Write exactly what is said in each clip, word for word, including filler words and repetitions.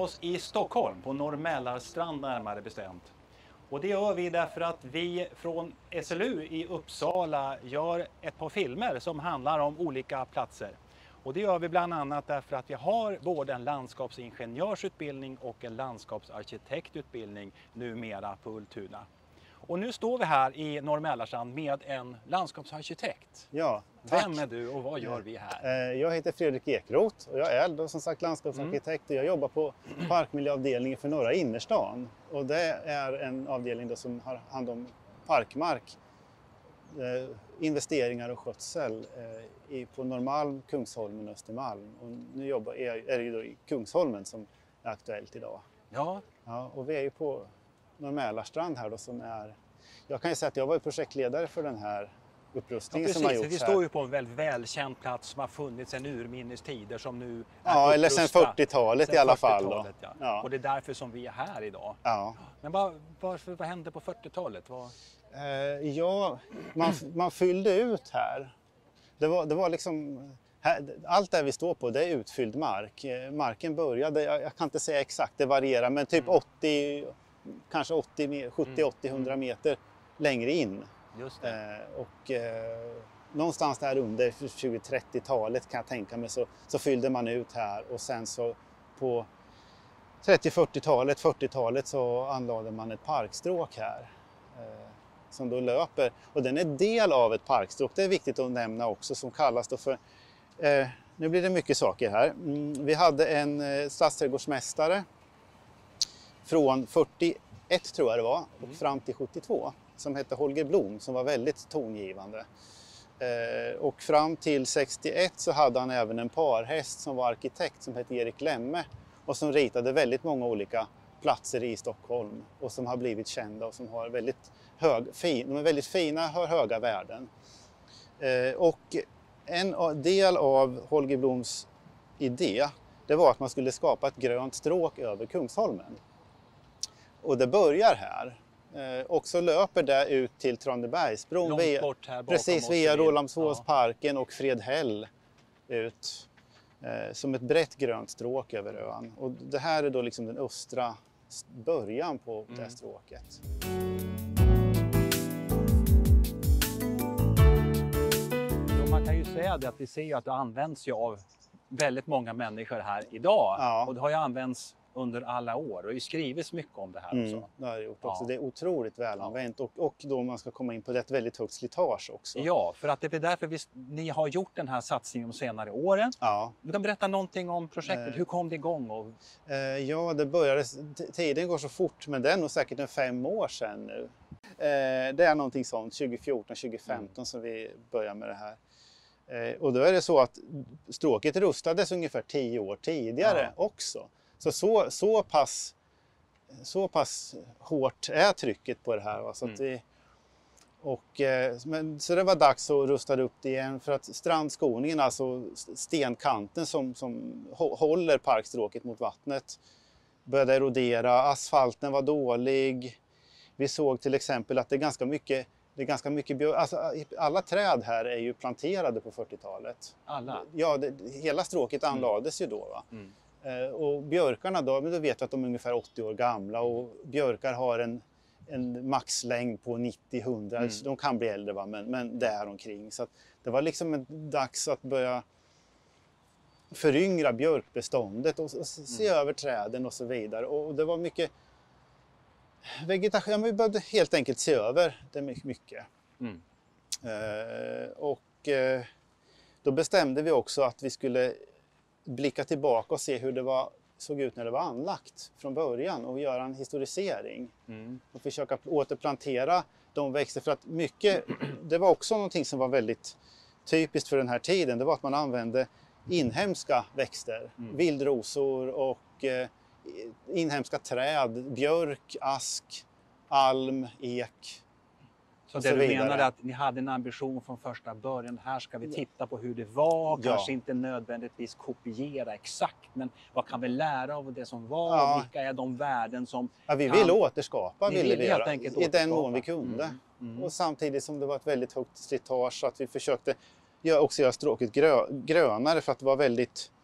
oss i Stockholm, på Norrmälarstrand närmare bestämt. Och det gör vi därför att vi från S L U i Uppsala gör ett par filmer som handlar om olika platser. Och det gör vi bland annat därför att vi har både en landskapsingenjörsutbildning och en landskapsarkitektutbildning numera på Ultuna. Och nu står vi här i Norrmälarstrand med en landskapsarkitekt. Ja, tack. Vem är du och vad gör vi här? Jag heter Fredrik Ekroth och jag är då som sagt landskapsarkitekt och jag jobbar på parkmiljöavdelningen för norra innerstan. Och det är en avdelning då som har hand om parkmark, eh, investeringar och skötsel eh, i, på Norrmalm, Kungsholmen och Östermalm. Och nu jobbar, är, är det ju då i Kungsholmen som är aktuellt idag. Ja. Ja, och vi är ju på Norrmälarstrand här då som är, jag kan ju säga att jag var projektledare för den här upprustningen ja, som har precis. gjorts Vi här. står ju på en väldigt välkänd plats som har funnits sedan urminnes tider som nu är Ja, eller sedan fyrtiotalet i alla fall då. Ja. Ja. Och det är därför som vi är här idag. Ja. Men vad, varför, vad hände på fyrtiotalet? Vad... Eh, ja, man, man fyllde ut här. Det var, det var liksom, här, allt där vi står på det är utfylld mark. Eh, marken började, jag, jag kan inte säga exakt, det varierar, men typ Mm. åttio, kanske åttio, sjuttio, åttio, hundra meter längre in. Just det. Eh, och eh, någonstans där under tjugo-trettiotalet kan jag tänka mig så, så fyllde man ut här och sen så på trettio-fyrtiotalet, fyrtiotalet så anlade man ett parkstråk här eh, som då löper och den är del av ett parkstråk, det är viktigt att nämna också, som kallas då för, eh, nu blir det mycket saker här. Mm, vi hade en eh, stadsträdgårdsmästare från fyrtioett tror jag det var och Mm. fram till sjuttiotvå som hette Holger Blom som var väldigt tongivande. Eh, och fram till sextioett så hade han även en parhäst som var arkitekt som hette Erik Lemme och som ritade väldigt många olika platser i Stockholm och som har blivit kända och som har väldigt hög, fin, de är väldigt fina, har höga värden. Eh, och en del av Holger Bloms idé det var att man skulle skapa ett grönt stråk över Kungsholmen. Och det börjar här. Eh, och så löper det ut till Tranebergsbron. Långt via, bort här bakom precis oss via är det- Rålambshovsparken ja. och Fredhäll ut. Eh, som ett brett grönt stråk över ön. Och det här är då liksom den östra början på Mm. det här stråket. Ja, man kan ju säga det att vi ser ju att det används ju av väldigt många människor här idag. Ja. Och det har ju använts under alla år och det skrivits mycket om det här Mm, också. det har det gjort också. Ja. Det är otroligt välanvänt och, och då man ska komma in på det ett väldigt högt slitage också. Ja, för att det är därför vi, ni har gjort den här satsningen de senare åren. Ja. Du kan berätta någonting om projektet. Eh. Hur kom det igång? Och... Eh, ja, det började, t- tiden går så fort, men det är nog säkert en fem år sedan nu. Eh, det är någonting sånt, tjugo fjorton tjugo femton Mm. som vi börjar med det här. Eh, och då är det så att stråket rustades ungefär tio år tidigare Ja. också. Så, så, så, pass, så pass hårt är trycket på det här. Va? Så, att Mm. vi, och, eh, men, så det var dags att rusta upp det igen för att strandskoningen, alltså stenkanten som, som hå- håller parkstråket mot vattnet, började erodera, asfalten var dålig. Vi såg till exempel att det är ganska mycket, det är ganska mycket björ, alltså, alla träd här är ju planterade på fyrtiotalet. Alla? Ja, det, hela stråket anlades ju då. Va? Mm. Eh, och björkarna då, men då vet vi att de är ungefär åttio år gamla och björkar har en, en maxlängd på nittio till hundra, Mm. så de kan bli äldre va? Men, men där omkring. Så att det var liksom en dags att börja föryngra björkbeståndet och, och se Mm. över träden och så vidare. Och det var mycket vegetation, ja, men vi behövde helt enkelt se över det mycket. Mm. Eh, och eh, då bestämde vi också att vi skulle blicka tillbaka och se hur det var, såg ut när det var anlagt från början och göra en historisering Mm. och försöka återplantera de växter. För att mycket, det var också någonting som var väldigt typiskt för den här tiden, det var att man använde inhemska växter, Mm. vildrosor och eh, inhemska träd, björk, ask, alm, ek. Så och det så du vidare. menar är att ni hade en ambition från första början, här ska vi titta på hur det var, Ja. kanske inte nödvändigtvis kopiera exakt, men vad kan vi lära av det som var, Ja. vilka är de värden som... Ja, vi kan- ville återskapa, Ni ville ville vi helt göra, enkelt i den mån återskapa. vi kunde. Mm. Mm. Och samtidigt som det var ett väldigt högt slitage så att vi försökte gö- också göra stråket grö, grönare för att det var väldigt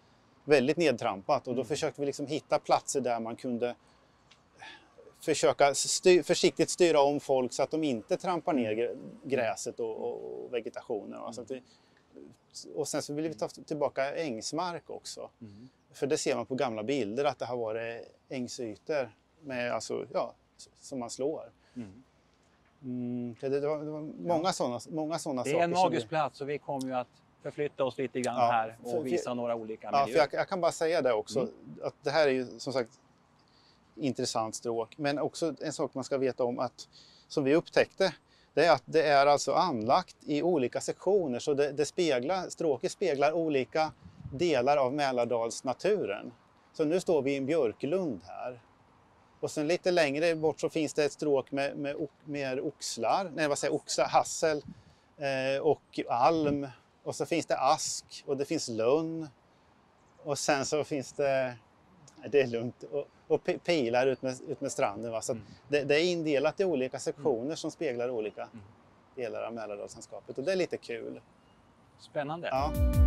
väldigt nedtrampat och då Mm. försökte vi liksom hitta platser där man kunde försöka styr, försiktigt styra om folk så att de inte trampar ner grä- gräset och, och vegetationen. Och, så att vi, och sen så vill vi ta tillbaka ängsmark också. Mm. För det ser man på gamla bilder att det har varit ängsytor med, alltså, ja, som man slår. Mm. Mm, det, det, var, det var många Ja. sådana många såna Det saker. är en som magisk vi- plats och vi kommer ju att förflytta oss lite grann Ja, här för- och visa några olika Ja, för miljöer. jag, jag kan bara säga det också, Mm. att det här är ju som sagt intressant stråk. Men också en sak man ska veta om att, som vi upptäckte, det är att det är alltså anlagt i olika sektioner. Så det, det speglar, stråket speglar olika delar av Mälardalsnaturen. Så nu står vi i en björklund här. Och sen lite längre bort så finns det ett stråk med, med o- mer oxlar, nej vad säger jag, oxar, hassel eh, och alm. Och så finns det ask och det finns lönn. Och sen så finns det, nej, det är lugnt, och, och pi- pilar ut med, ut med stranden. Va? Så att Mm. det, det är indelat i olika sektioner som speglar olika Mm. delar av Mälardalslandskapet och det är lite kul. Spännande. Ja.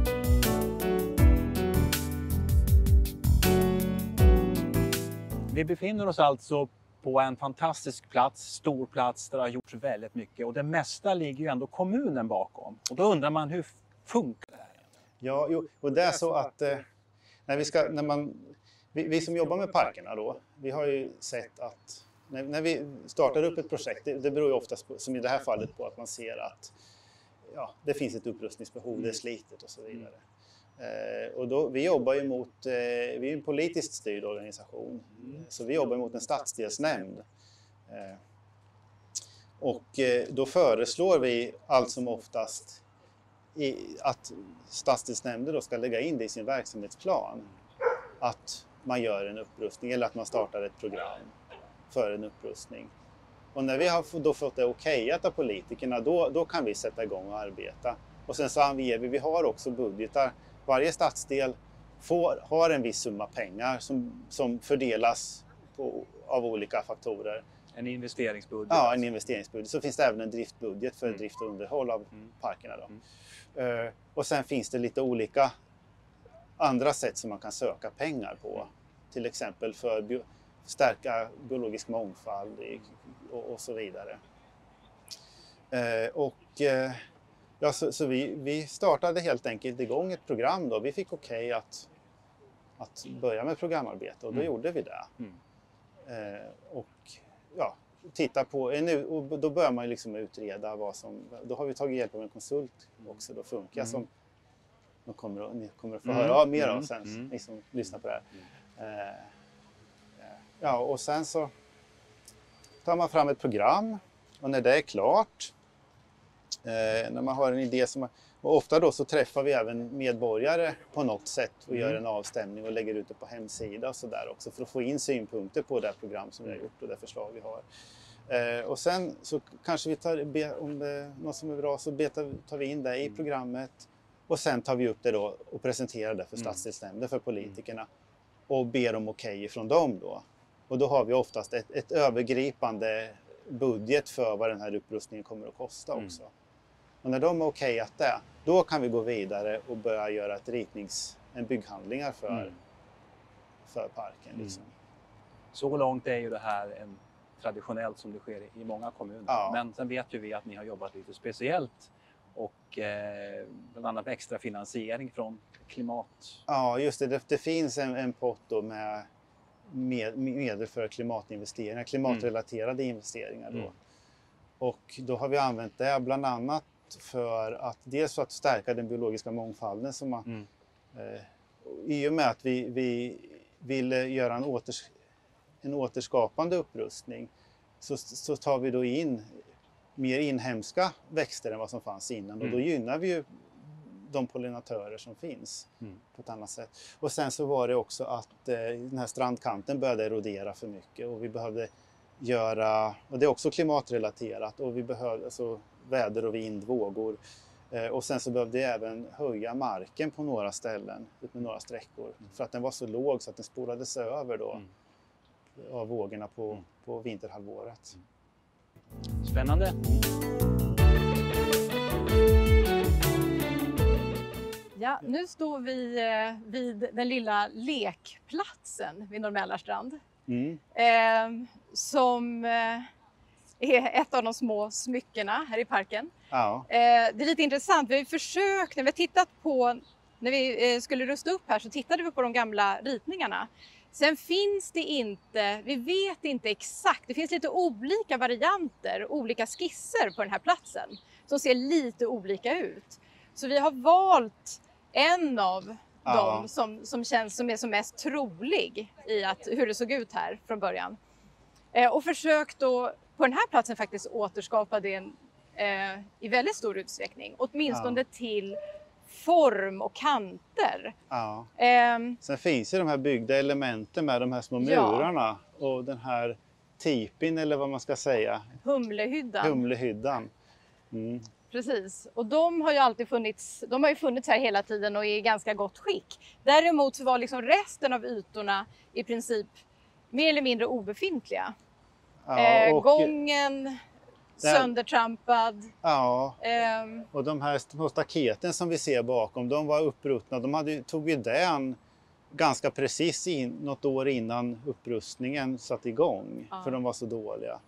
Vi befinner oss alltså på en fantastisk plats, stor plats där det har gjorts väldigt mycket och det mesta ligger ju ändå kommunen bakom. Och då undrar man, hur funkar det här? Ja, jo, och det är så att eh, när vi, ska, när man, vi, vi som jobbar med parkerna då, vi har ju sett att när, när vi startar upp ett projekt, det, det beror ju oftast på, som i det här fallet, på att man ser att ja, det finns ett upprustningsbehov, det är slitet och så vidare. Eh, och då, vi jobbar ju mot, eh, vi är en politiskt styrd organisation, så vi jobbar mot en stadsdelsnämnd. Eh, och eh, då föreslår vi allt som oftast i, att stadsdelsnämnder då ska lägga in det i sin verksamhetsplan. Att man gör en upprustning eller att man startar ett program för en upprustning. Och när vi har då fått det okejat av politikerna, då, då kan vi sätta igång och arbeta. Och sen så anger vi, vi har också budgetar. Varje stadsdel får, har en viss summa pengar som, som fördelas på, av olika faktorer. En investeringsbudget? Ja, en alltså. investeringsbudget. Så finns det även en driftbudget för Mm. drift och underhåll av Mm. parkerna. Då. Mm. Eh, och sen finns det lite olika andra sätt som man kan söka pengar på. Till exempel för bio, stärka biologisk mångfald i, och, och så vidare. Eh, och, eh, ja, så så vi, vi startade helt enkelt igång ett program. Då. Vi fick okej att, att börja med programarbete och då Mm. gjorde vi det. Mm. Eh, och ja, titta på, en, och då börjar man ju liksom utreda vad som, då har vi tagit hjälp av en konsult också, då Funka, Mm. som de kommer, att- ni kommer att få Mm. höra av mer av Mm. sen, Mm. ni som lyssnar på det här. Eh, ja, och sen så tar man fram ett program och när det är klart, eh, när man har en idé som, och ofta då så träffar vi även medborgare på något sätt och Mm. gör en avstämning och lägger ut det på hemsida och så där också för att få in synpunkter på det program som vi har gjort och det förslag vi har. Eh, och sen så kanske vi tar, be, om det är något som är bra så betar, tar vi in det i programmet och sen tar vi upp det då och presenterar det för Mm. stadsdelsnämnden, för politikerna och ber om okej från dem då. Och då har vi oftast ett, ett övergripande budget för vad den här upprustningen kommer att kosta Mm. också. Och när de är okejat det, då kan vi gå vidare och börja göra ett ritnings, en bygghandlingar för, Mm. för parken. Liksom. Så långt är ju det här en traditionellt som det sker i många kommuner. Ja. Men sen vet ju vi att ni har jobbat lite speciellt och eh, bland annat med extra finansiering från klimat. Ja, just det. Det, det finns en, en pott då med med, medel för klimatinvesteringar, klimatrelaterade mm. investeringar. Då. Mm. Och då har vi använt det bland annat för att dels för att stärka den biologiska mångfalden. Som man, Mm. eh, I och med att vi, vi ville göra en, åters, en återskapande upprustning så, så tar vi då in mer inhemska växter än vad som fanns innan. Mm. Och då gynnar vi ju de pollinatörer som finns Mm. på ett annat sätt. Och sen så var det också att eh, den här strandkanten började erodera för mycket och vi behövde göra, och det är också klimatrelaterat, och vi behövde alltså väder och vind, vågor. Eh, och sen så behövde vi även höja marken på några ställen, ut med några sträckor, Mm. för att den var så låg så att den spolades över då Mm. av vågorna på, Mm. på vinterhalvåret. Spännande. Ja, nu står vi eh, vid den lilla lekplatsen vid Norr Mälarstrand. Mm. Eh, som eh, är ett av de små smyckena här i parken. Ja. Eh, det är lite intressant, vi har försökt, när vi har tittat på, när vi eh, skulle rusta upp här så tittade vi på de gamla ritningarna. Sen finns det inte, vi vet inte exakt, det finns lite olika varianter, olika skisser på den här platsen som ser lite olika ut. Så vi har valt en av Ja. dem som, som känns som är som mest trolig i att, hur det såg ut här från början. Eh, och försökt då på den här platsen faktiskt återskapa det eh, i väldigt stor utsträckning. Åtminstone Ja. till form och kanter. Ja. Eh, Sen finns ju de här byggda elementen med de här små Ja. murarna och den här tipin eller vad man ska säga, Humlehyddan. humlehyddan. Mm. Precis, och de har ju alltid funnits, de har ju funnits här hela tiden och är i ganska gott skick. Däremot så var liksom resten av ytorna i princip mer eller mindre obefintliga. Ja, eh, och, gången söndertrampad. ja, ehm, och de här små staketen som vi ser bakom, de var uppruttna. De hade, tog ju den ganska precis in, något år innan upprustningen satt igång, Ja. för de var så dåliga.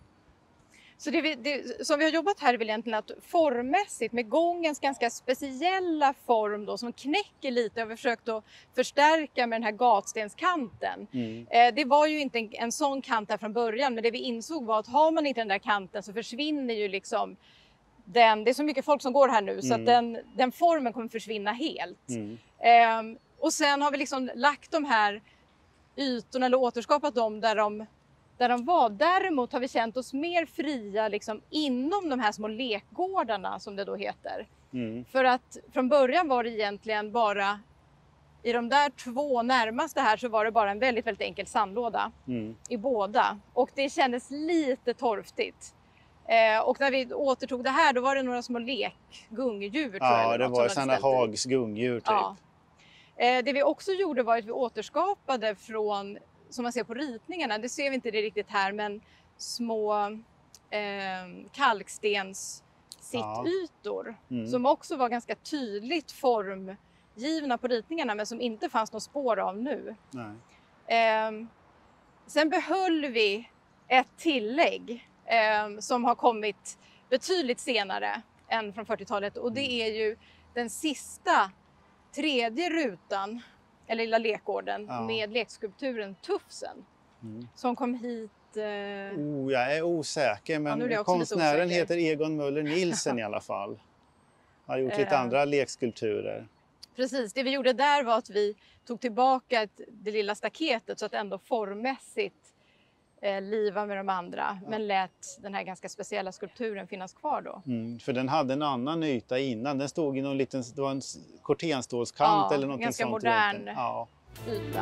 Så det, vi, det som vi har jobbat här är väl egentligen att formmässigt med gångens ganska speciella form då som knäcker lite, har vi försökt att förstärka med den här gatstenskanten. Mm. Eh, det var ju inte en, en sån kant här från början, men det vi insåg var att har man inte den där kanten så försvinner ju liksom den, det är så mycket folk som går här nu så Mm. att den, den formen kommer försvinna helt. Mm. Eh, och sen har vi liksom lagt de här ytorna eller återskapat dem där de Där de var. Däremot har vi känt oss mer fria liksom, inom de här små lekgårdarna som det då heter. Mm. För att från början var det egentligen bara, i de där två närmaste här så var det bara en väldigt, väldigt enkel sandlåda Mm. i båda. Och det kändes lite torftigt. Eh, och när vi återtog det här då var det några små lekgungdjur. tror jag, Ja, eller det något var som sådana hade ställt dit. Hags gungdjur typ. Ja. Eh, det vi också gjorde var att vi återskapade från, som man ser på ritningarna, det ser vi inte det riktigt här, men små eh, kalkstenssittytor Mm. som också var ganska tydligt formgivna på ritningarna men som inte fanns något spår av nu. Nej. Eh, sen behöll vi ett tillägg eh, som har kommit betydligt senare än från fyrtiotalet och det är ju den sista tredje rutan, eller lilla lekgården, Ja. med lekskulpturen Tufsen Mm. som kom hit. Eh, Oh, jag är osäker, Ja, men nu är jag också lite konstnären osäker. heter Egon Möller Nilsen i alla fall. Har gjort lite Eh. andra lekskulpturer. precis, det vi gjorde där var att vi tog tillbaka ett, det lilla staketet så att ändå formmässigt eh, liva med de andra, men lät den här ganska speciella skulpturen finnas kvar då. Mm, för den hade en annan yta innan. Den stod i någon liten, det var en s- kortenstålskant Ja, eller någonting ganska sånt. modern. runt den. Ja. Yta.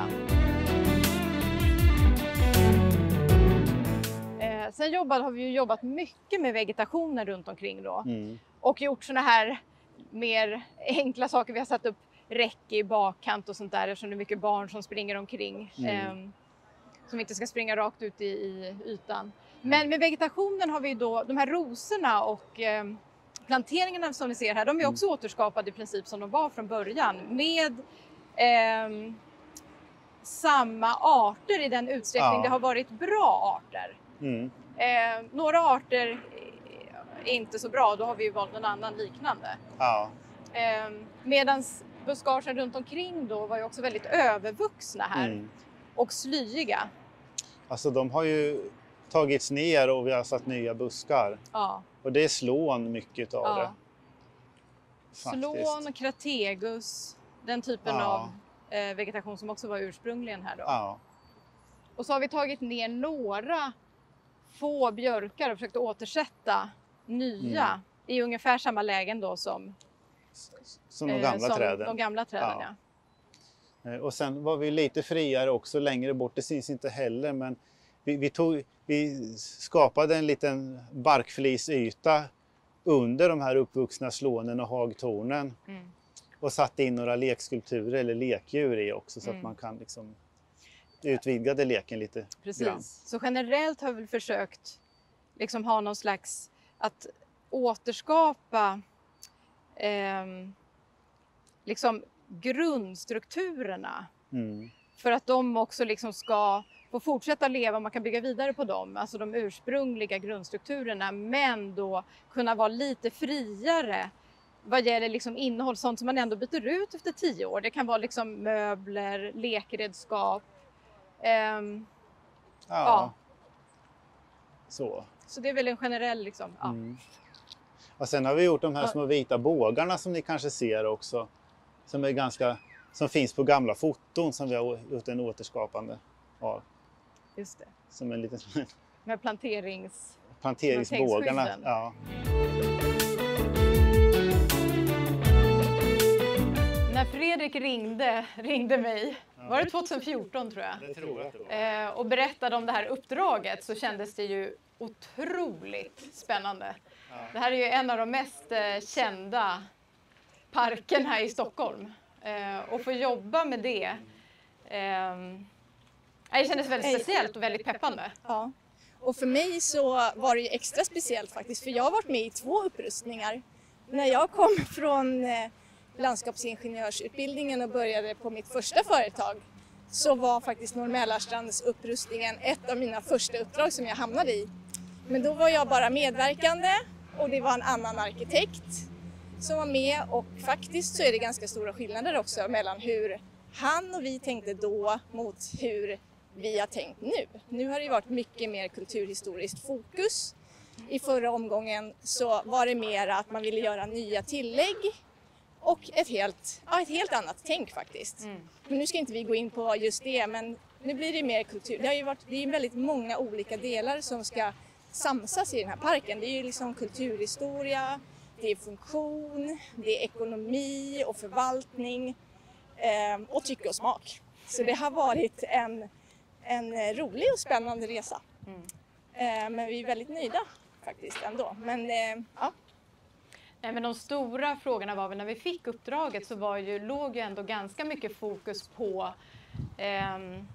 Eh, sen jobbade, har vi ju jobbat mycket med vegetationen runt omkring då. Mm. Och gjort såna här mer enkla saker. Vi har satt upp räcke i bakkant och sånt där eftersom det är mycket barn som springer omkring. Mm. Eh, som inte ska springa rakt ut i, i ytan. Men med vegetationen har vi då de här rosorna och eh, planteringarna som vi ser här. De är också återskapade i princip som de var från början. Med eh, samma arter i den utsträckning Ja. det har varit bra arter. Mm. Eh, några arter är inte så bra, då har vi ju valt någon annan liknande. Ja. Eh, Medan buskagen runt omkring då var ju också väldigt övervuxna här Mm. och slyiga. Alltså de har ju tagits ner och vi har satt nya buskar. Ja. Och det är slån mycket av Ja. det. Faktiskt. Slån, krategus, den typen Ja. av eh, vegetation som också var ursprungligen här då. Ja. Och så har vi tagit ner några få björkar och försökt återsätta nya Mm. i ungefär samma lägen då som, Som de eh, gamla som träden. de gamla träden. Ja. Ja. Eh, Och sen var vi lite friare också längre bort, det syns inte heller, men vi, vi, tog, vi skapade en liten barkflisyta under de här uppvuxna slånen och hagtornen Mm. och satte in några lekskulpturer eller lekdjur i också så Mm. att man kan liksom utvidgade leken lite Precis. grann. Så generellt har vi väl försökt liksom ha någon slags att återskapa ehm, liksom grundstrukturerna. Mm. För att de också liksom ska få fortsätta leva, man kan bygga vidare på dem, alltså de ursprungliga grundstrukturerna, men då kunna vara lite friare vad gäller liksom innehåll, sånt som man ändå byter ut efter tio år. Det kan vara liksom möbler, lekredskap. Ehm, Ja. ja. Så. Så det är väl en generell liksom, ja. Mm. Och sen har vi gjort de här Ja. små vita bågarna som ni kanske ser också. Som är ganska, som finns på gamla foton som vi har gjort en återskapande av. Just det. Som en liten Med planterings... planteringsbågarna. Planteringsskydden. Ja. När Fredrik ringde, ringde mig, var det tjugohundrafjorton tror jag, Det tror jag att det var. eh, och berättade om det här uppdraget, så kändes det ju otroligt spännande. Ja. Det här är ju en av de mest eh, kända parkerna här i Stockholm. Eh, och få jobba med det, eh, det kändes väldigt speciellt och väldigt peppande. Ja. Och för mig så var det ju extra speciellt faktiskt, för jag har varit med i två upprustningar. När jag kom från eh, landskapsingenjörsutbildningen och började på mitt första företag, så var faktiskt Norr Mälarstrands upprustningen ett av mina första uppdrag som jag hamnade i. Men då var jag bara medverkande och det var en annan arkitekt som var med, och faktiskt så är det ganska stora skillnader också mellan hur han och vi tänkte då mot hur vi har tänkt nu. Nu har det varit mycket mer kulturhistoriskt fokus. I förra omgången så var det mer att man ville göra nya tillägg och ett helt, ja, ett helt annat tänk faktiskt. Mm. Men nu ska inte vi gå in på just det, men nu blir det mer kultur. Det har ju varit, det är väldigt många olika delar som ska samsas i den här parken. Det är ju liksom kulturhistoria, det är funktion, det är ekonomi och förvaltning eh, och tycke och smak. Så det har varit en, en rolig och spännande resa. Mm. Eh, men vi är väldigt nöjda faktiskt ändå. Men eh, ja. Nej, men de stora frågorna var väl när vi fick uppdraget, så var ju, låg ju ändå ganska mycket fokus på ehm,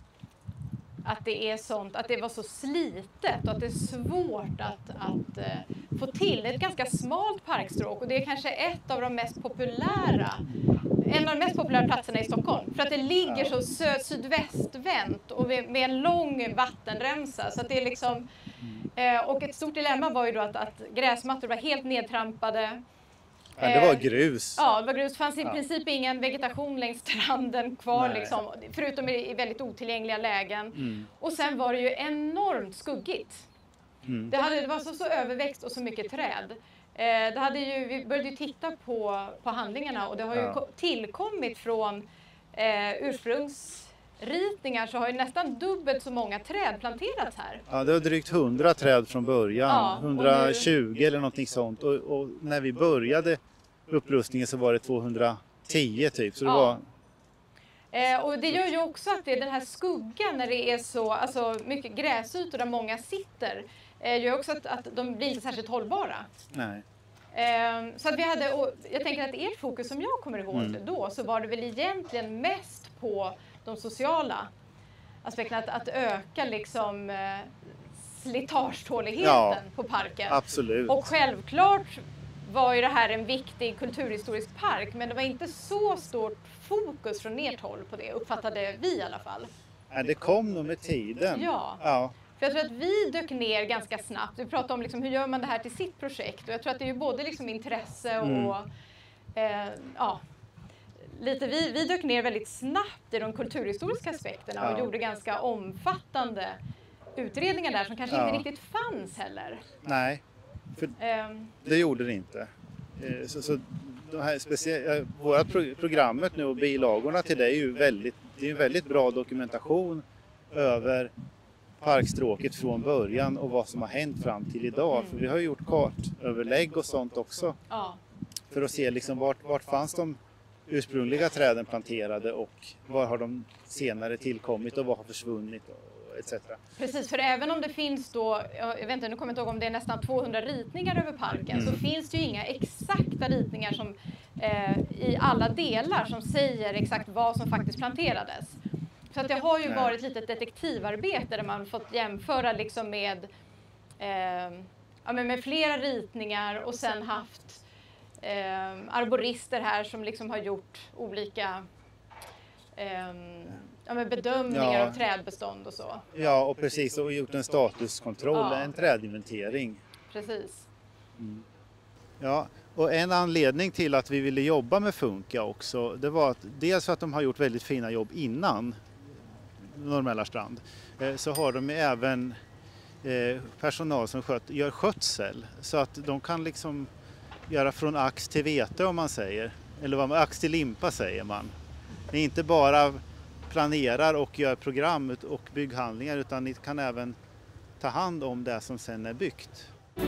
att det är sånt, att det var så slitet och att det är svårt att, att uh, få till. Det är ett ganska smalt parkstråk och det är kanske ett av de mest populära, en av de mest populära platserna i Stockholm. För att det ligger så sö- sydvästvänt och med, med en lång vattenremsa. Så att det är liksom, uh, och ett stort dilemma var ju då att, att gräsmattor var helt nedtrampade. Ja, det var grus. Ja, det var grus. Det fanns i Ja. princip ingen vegetation längs stranden kvar, Nej. liksom, förutom i, i väldigt otillgängliga lägen. Mm. Och sen var det ju enormt skuggigt. Mm. Det, hade, det var så, så överväxt och så mycket träd. Eh, det hade ju, vi började ju titta på, på handlingarna och det har ju Ja. ko- tillkommit från eh, ursprungsritningar, så har ju nästan dubbelt så många träd planterats här. Ja, det var drygt hundra träd från början, Ja, och hundratjugo eller någonting sånt. Och, och när vi började upprustningen så var det tvåhundratio typ. Så det Ja. var, Eh, och det gör ju också att det är den här skuggan när det är så, alltså mycket gräsytor där många sitter, eh, gör också att, att de blir inte särskilt hållbara. nej. Eh, så att vi hade, och jag tänker att ert fokus som jag kommer ihåg Mm. det då, så var det väl egentligen mest på de sociala aspekterna, att, att öka liksom eh, slitagetåligheten Ja. på parken. Absolut. Och självklart var ju det här en viktig kulturhistorisk park, men det var inte så stort fokus från ert håll på det, uppfattade vi i alla fall. Ja, det kom nog med tiden. Ja. Ja. För jag tror att vi dök ner ganska snabbt. Vi pratade om liksom, hur gör man det här till sitt projekt, och jag tror att det är ju både liksom intresse och Mm. eh, ja, lite, vi, vi dök ner väldigt snabbt i de kulturhistoriska aspekterna och Ja. gjorde ganska omfattande utredningar där som kanske Ja. inte riktigt fanns heller. Nej, för Ehm, det gjorde det inte. Eh, Så, så de här specia- våra pro- programmet nu och bilagorna till det är ju väldigt, det är en väldigt bra dokumentation över parkstråket från början och vad som har hänt fram till idag. Mm. För vi har ju gjort kartöverlägg och sånt också ja. för att se liksom vart, vart fanns de ursprungliga träden planterade och var har de senare tillkommit och vad har försvunnit och et cetera. Precis, för även om det finns då, jag vet inte, nu kommer jag inte ihåg om det är nästan tvåhundra ritningar över parken, Mm. så finns det ju inga exakta ritningar som, eh, i alla delar som säger exakt vad som faktiskt planterades. Så att det har ju Nej. varit lite ett detektivarbete där man fått jämföra liksom med, eh, ja, men med flera ritningar och sen haft eh, arborister här som liksom har gjort olika eh, ja, men bedömningar Ja. av trädbestånd och så. Ja, och precis, och gjort en statuskontroll, Ja. en trädinventering. Precis. Ja, och en anledning till att vi ville jobba med Funka också, det var att dels för att de har gjort väldigt fina jobb innan Norrmällarstrand, eh, så har de även eh, personal som sköt, gör skötsel, så att de kan liksom göra från ax till vete, om man säger, eller vad man, ax till limpa säger man. Ni inte bara planerar och gör program och bygghandlingar, utan ni kan även ta hand om det som sen är byggt.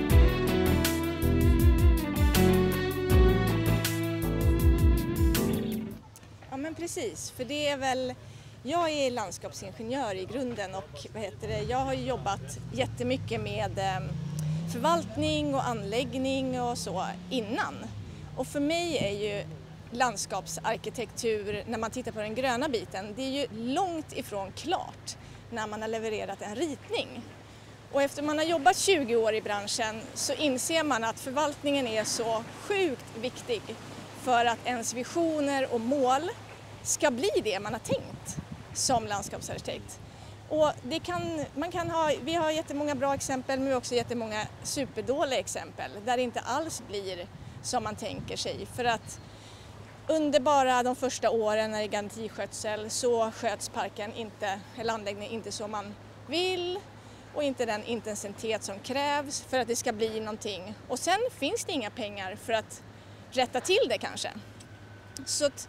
Ja men precis, för det är väl, jag är landskapsingenjör i grunden och vad heter det, jag har ju jobbat jättemycket med eh, förvaltning och anläggning och så innan. Och för mig är ju landskapsarkitektur, när man tittar på den gröna biten, det är ju långt ifrån klart när man har levererat en ritning. Och efter man har jobbat tjugo år i branschen så inser man att förvaltningen är så sjukt viktig för att ens visioner och mål ska bli det man har tänkt som landskapsarkitekt. Och det kan, man kan ha, vi har jättemånga bra exempel, men också jättemånga superdåliga exempel där det inte alls blir som man tänker sig. För att under bara de första åren när det är garantiskötsel så sköts parken inte, eller anläggningen inte som man vill och inte den intensitet som krävs för att det ska bli någonting. Och sen finns det inga pengar för att rätta till det kanske. Så att,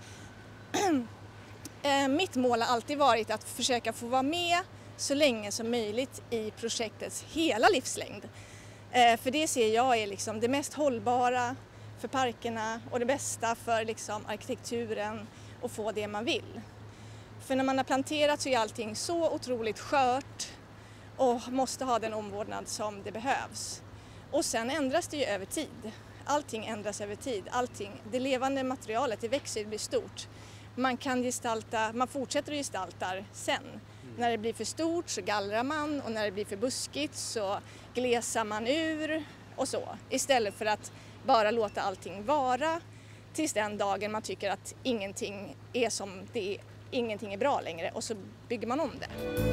eh, mitt mål har alltid varit att försöka få vara med så länge som möjligt i projektets hela livslängd. Eh, för det ser jag är liksom det mest hållbara för parkerna och det bästa för liksom arkitekturen och få det man vill. För när man har planterat så är allting så otroligt skört och måste ha den omvårdnad som det behövs. Och sen ändras det ju över tid. Allting ändras över tid. Allting, det levande materialet, det växer, det blir stort. Man kan gestalta, man fortsätter att gestalta sen. Mm. När det blir för stort så gallrar man och när det blir för buskigt så glesar man ur och så. Istället för att bara låta allting vara tills den dagen man tycker att ingenting är som det är, ingenting är bra längre och så bygger man om det.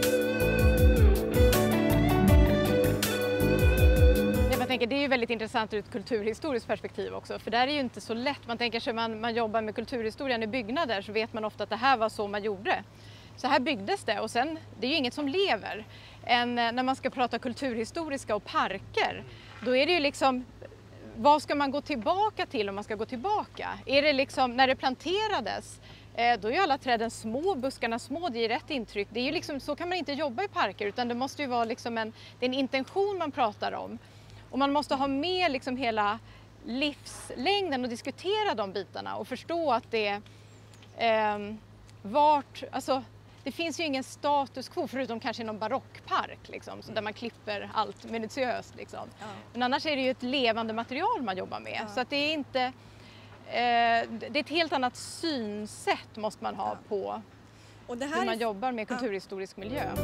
Jag tänker, det är ju väldigt intressant ur ett kulturhistoriskt perspektiv också, för där är ju inte så lätt. Man tänker sig man, man jobbar med kulturhistorien i byggnader så vet man ofta att det här var så man gjorde. Så här byggdes det och sen, det är ju inget som lever. Än när man ska prata kulturhistoriska och parker, då är det ju liksom, vad ska man gå tillbaka till om man ska gå tillbaka? Är det liksom, när det planterades, då är ju alla träden små, buskarna små, det ger rätt intryck. Det är ju liksom, så kan man inte jobba i parker, utan det måste ju vara liksom en, det är en intention man pratar om. Och man måste ha med liksom hela livslängden och diskutera de bitarna och förstå att det eh, vart, alltså det finns ju ingen status quo förutom kanske någon barockpark liksom, så där man klipper allt minutiöst liksom. Ja. Men annars är det ju ett levande material man jobbar med, ja. Så att det är inte, eh, det är ett helt annat synsätt måste man ha, ja. På och det här hur man är... jobbar med kulturhistorisk, ja. Miljö.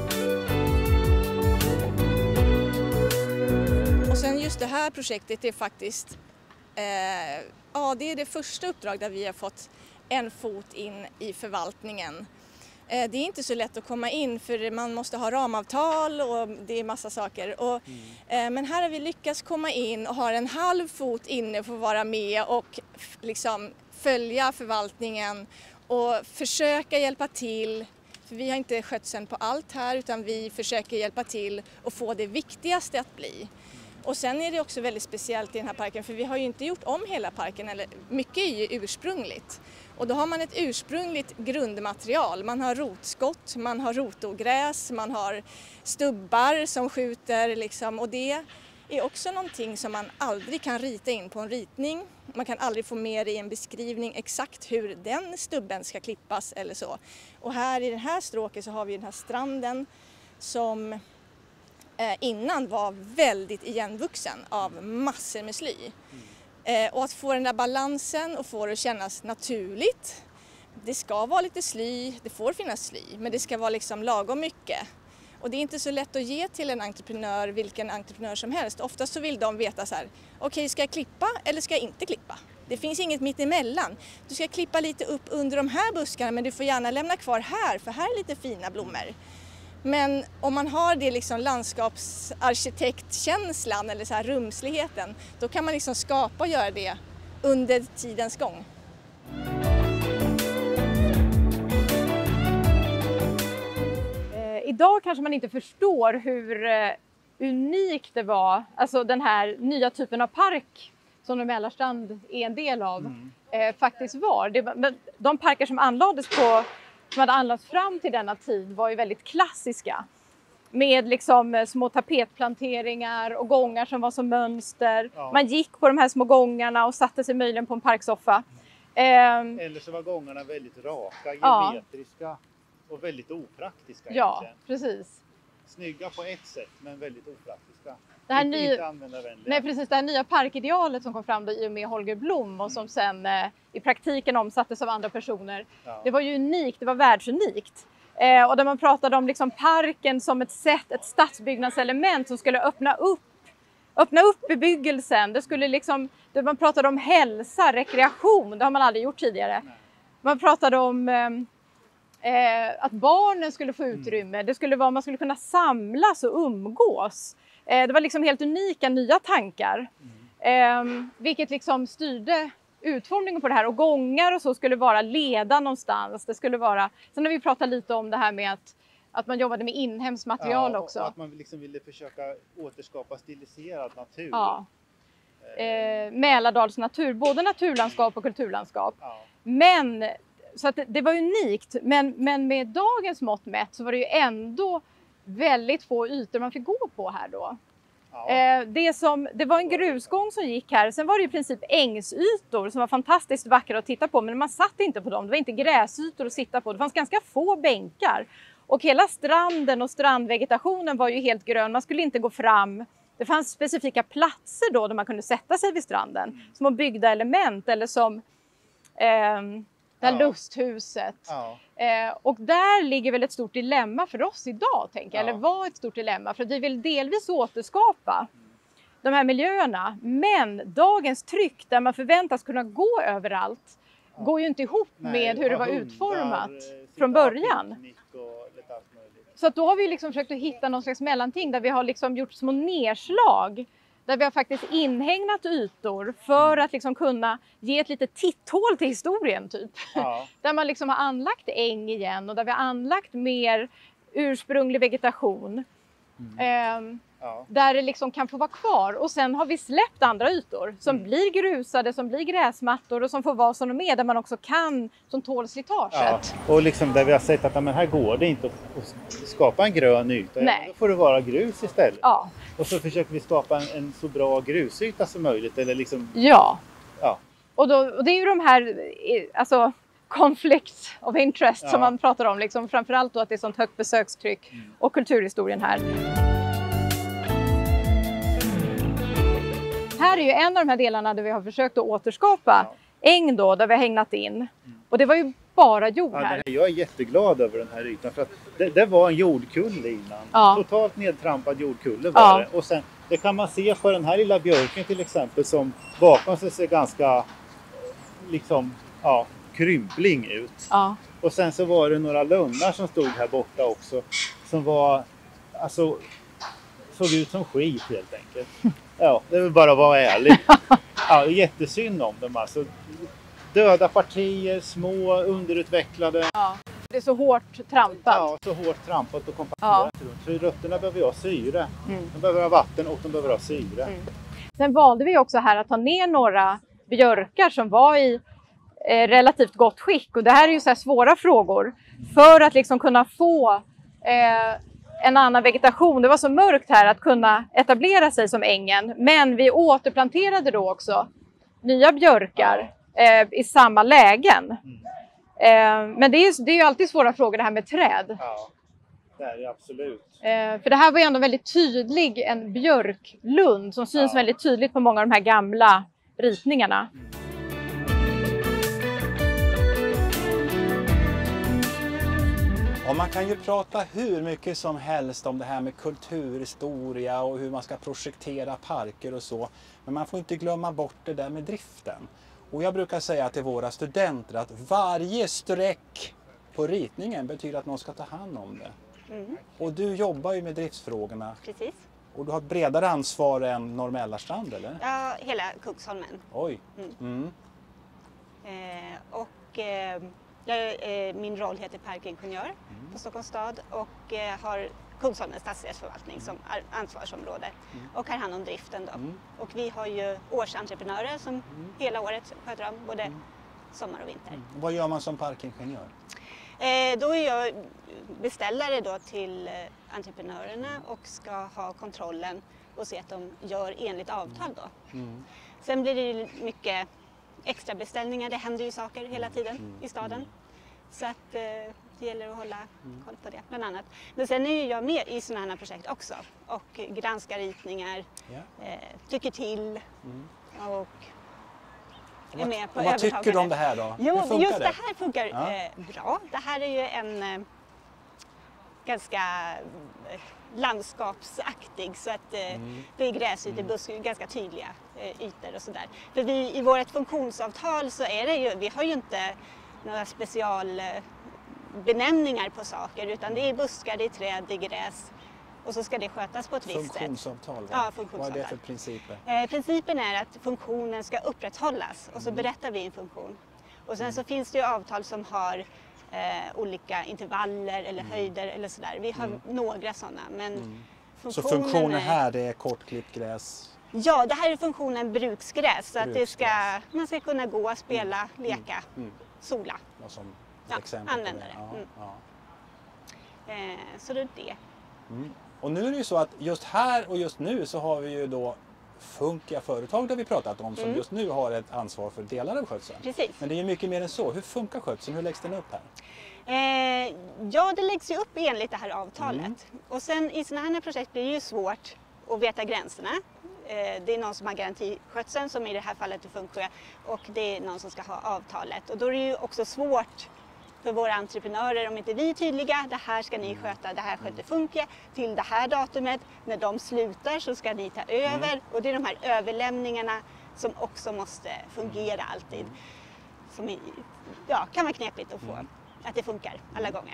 Och sen just det här projektet är faktiskt, eh, ja det är det första uppdrag där vi har fått en fot in i förvaltningen. Eh, det är inte så lätt att komma in för man måste ha ramavtal och det är massa saker. Och, mm. eh, men här har vi lyckats komma in och har en halv fot inne för att vara med och f- liksom följa förvaltningen och försöka hjälpa till. För vi har inte skötseln på allt här utan vi försöker hjälpa till och få det viktigaste att bli. Och sen är det också väldigt speciellt i den här parken för vi har ju inte gjort om hela parken, eller mycket är ju ursprungligt. Och då har man ett ursprungligt grundmaterial. Man har rotskott, man har rotogräs, man har stubbar som skjuter liksom. Och det är också någonting som man aldrig kan rita in på en ritning. Man kan aldrig få med det i en beskrivning exakt hur den stubben ska klippas eller så. Och här i det här stråket så har vi den här stranden som innan var väldigt igenvuxen av massor med sly. Mm. Och att få den där balansen och få det att kännas naturligt. Det ska vara lite sly, det får finnas sly, men det ska vara liksom lagom mycket. Och det är inte så lätt att ge till en entreprenör, vilken entreprenör som helst. Oftast så vill de veta så här, okej, okay, ska jag klippa eller ska jag inte klippa? Det finns inget mitt emellan. Du ska klippa lite upp under de här buskarna men du får gärna lämna kvar här för här är lite fina blommor. Men om man har det liksom landskapsarkitektkänslan eller så här rumsligheten, då kan man liksom skapa och göra det under tidens gång. Eh, idag kanske man inte förstår hur eh, unikt det var, alltså den här nya typen av park som Mälarstrand är en del av, mm. eh, faktiskt var. Det, de parker som anlades på som hade anlagts fram till denna tid var ju väldigt klassiska. Med liksom små tapetplanteringar och gångar som var som mönster. Ja. Man gick på de här små gångarna och satte sig möjligen på en parksoffa. Mm. Eh, Eller så var gångarna väldigt raka, geometriska ja. och väldigt opraktiska. Ja, egentligen. Precis. Snygga på ett sätt men väldigt opraktiska. Det här inte, ny... inte användarvänliga. Nej, precis. Det här nya parkidealet som kom fram då i och med Holger Blom och som mm. sen eh, i praktiken omsattes av andra personer. Ja. Det var ju unikt, det var världsunikt. Eh, och där man pratade om liksom parken som ett sätt, ett stadsbyggnadselement som skulle öppna upp, öppna upp bebyggelsen. Det skulle liksom, det man pratade om hälsa, rekreation, det har man aldrig gjort tidigare. Nej. Man pratade om eh, eh, att barnen skulle få utrymme. Mm. Det skulle vara, man skulle kunna samlas och umgås. Det var liksom helt unika nya tankar, mm. eh, vilket liksom styrde utformningen på det här. Och gångar och så skulle vara leda någonstans. Det skulle vara, sen har vi pratat lite om det här med att, att man jobbade med inhemskt material ja, också. Och att man liksom ville försöka återskapa stiliserad natur. Ja. Eh, Mälardals natur, både naturlandskap och kulturlandskap. Ja. Men, så att det, det var unikt, men, men med dagens mått mätt så var det ju ändå väldigt få ytor man fick gå på här då. Ja. Eh, det, som, det var en grusgång som gick här. Sen var det i princip ängsytor som var fantastiskt vackra att titta på. Men man satt inte på dem. Det var inte gräsytor att sitta på. Det fanns ganska få bänkar. Och hela stranden och strandvegetationen var ju helt grön. Man skulle inte gå fram. Det fanns specifika platser då där man kunde sätta sig vid stranden. Mm. Som byggda element eller som... Eh, det här ja. lusthuset. Ja. Eh, och där ligger väl ett stort dilemma för oss idag, tänker jag. Ja. Eller var ett stort dilemma. För att vi vill delvis återskapa mm. de här miljöerna. Men dagens tryck där man förväntas kunna gå överallt ja. går ju inte ihop Nej, med hur det var hundar, utformat från början. Så att då har vi liksom försökt att hitta någon slags mellanting där vi har liksom gjort små nedslag. Där vi har faktiskt inhägnat ytor för att liksom kunna ge ett litet titthål till historien typ. Ja. Där man liksom har anlagt äng igen och där vi har anlagt mer ursprunglig vegetation. Mm. Eh, ja. Där det liksom kan få vara kvar. Och sen har vi släppt andra ytor som mm. blir grusade, som blir gräsmattor och som får vara som de är. Där man också kan, som tål slitaget. Ja. Och liksom där vi har sett att men här går det inte att skapa en grön yta. Ja, då får det vara grus istället. Ja. Och så försöker vi skapa en, en så bra grusyta som möjligt. Eller liksom, ja. ja. Och, då, och det är ju de här alltså, conflicts of interest ja. som man pratar om. Liksom, framförallt då att det är sånt högt besökstryck mm. och kulturhistorien här. Här är ju en av de här delarna där vi har försökt att återskapa ja. äng då, där vi har hängnat in. Mm. Och det var ju bara jord här. Ja, här. Jag är jätteglad över den här ytan för att det, det var en jordkulle innan. Ja. Totalt nedtrampad jordkulle var ja. det. Och sen, det kan man se på den här lilla björken till exempel som bakom sig ser ganska liksom, ja, krympling ut. Ja. Och sen så var det några lundar som stod här borta också. Som var, alltså, såg ut som skit helt enkelt. Ja, det vill bara vara ärlig. Ja, jättesynd om dem alltså. Döda partier, små, underutvecklade. Ja, det är så hårt trampat. Ja, så hårt trampat och kompakterat ja. runt. För rötterna behöver ha syre. Mm. De behöver ha vatten och de behöver ha syre. Mm. Sen valde vi också här att ta ner några björkar som var i eh, relativt gott skick. Och det här är ju så här svåra frågor. För att liksom kunna få eh, en annan vegetation. Det var så mörkt här att kunna etablera sig som ängen. Men vi återplanterade då också nya björkar. Eh, i samma lägen. Mm. Eh, men det är, ju, det är ju alltid svåra frågor det här med träd. Ja, det är det absolut. Eh, för det här var ju ändå väldigt tydlig en björklund som syns ja. väldigt tydligt på många av de här gamla ritningarna. Mm. Och man kan ju prata hur mycket som helst om det här med kulturhistoria och hur man ska projektera parker och så. Men man får inte glömma bort det där med driften. Och jag brukar säga till våra studenter att varje streck på ritningen betyder att någon ska ta hand om det. Mm. Och du jobbar ju med driftsfrågorna. Precis. Och du har ett bredare ansvar än Norr Mälarstrand, eller? Ja, hela Kungsholmen. Oj. Mm. Mm. Eh, och eh, jag, eh, min roll heter parkingenjör Mm. på Stockholms stad och eh, har Kungsholmens stadsdelsförvaltning som ar- ansvarsområde och har hand om driften då. Mm. Och vi har ju årsentreprenörer som hela året sköter om både sommar och vinter. Och vad gör man som parkingenjör? Eh, då är jag beställare då till eh, entreprenörerna och ska ha kontrollen och se att de gör enligt avtal då. Mm. Sen blir det ju mycket extra beställningar, det händer ju saker hela tiden Mm. i staden. Så att eh, det gäller att hålla koll på det bland annat. Men sen är ju jag med i sådana här projekt också och granskar ritningar, Ja. eh, tycker till Mm. och är Vad, med på och vad tycker du om övertagandet. det här då? Jo, Hur funkar just det det? här funkar Ja. eh, bra. Det här är ju en eh, ganska eh, landskapsaktig så att eh, Mm. det är gräsytor, buskar, ganska tydliga eh, ytor och sådär. För vi, i vårt funktionsavtal så är det ju, vi har ju inte några specialbenämningar på saker utan det är buskar, det är träd, det är gräs och så ska det skötas på ett visst sätt. Funktionsavtal, va? Ja, Vad är funktionsavtal. det för principer? Eh, principen är att funktionen ska upprätthållas och så Mm. berättar vi en funktion. Och sen så finns det ju avtal som har eh, olika intervaller eller höjder eller sådär. Vi har Mm. några sådana men Mm. Så funktionen funktionen är- här det är kortklippt gräs? Ja, det här är funktionen bruksgräs så att det ska, Bruksgräs. man ska kunna gå, spela, leka, Mm. sola. Vad som Ja, exempel på använda det. det. Ja, Mm. ja. Eh, så det är det. Mm. Och nu är det ju så att just här och just nu så har vi ju då Funkia företag där vi pratat om som Mm. just nu har ett ansvar för delar av skötseln. Precis. Men det är ju mycket mer än så. Hur funkar skötseln? Hur läggs den upp här? Eh, ja, det läggs ju upp enligt det här avtalet. Mm. Och sen i sådana här projekt blir det ju svårt att veta gränserna. Eh, det är någon som har garantiskötseln, som i det här fallet är Funkia, och det är någon som ska ha avtalet. Och då är det ju också svårt för våra entreprenörer om inte vi är tydliga. Det här ska ni sköta, det här sköter Funkia till det här datumet. När de slutar så ska ni ta över. Och det är de här överlämningarna som också måste fungera alltid. Som i, ja, kan vara knepigt att få att det funkar alla gånger.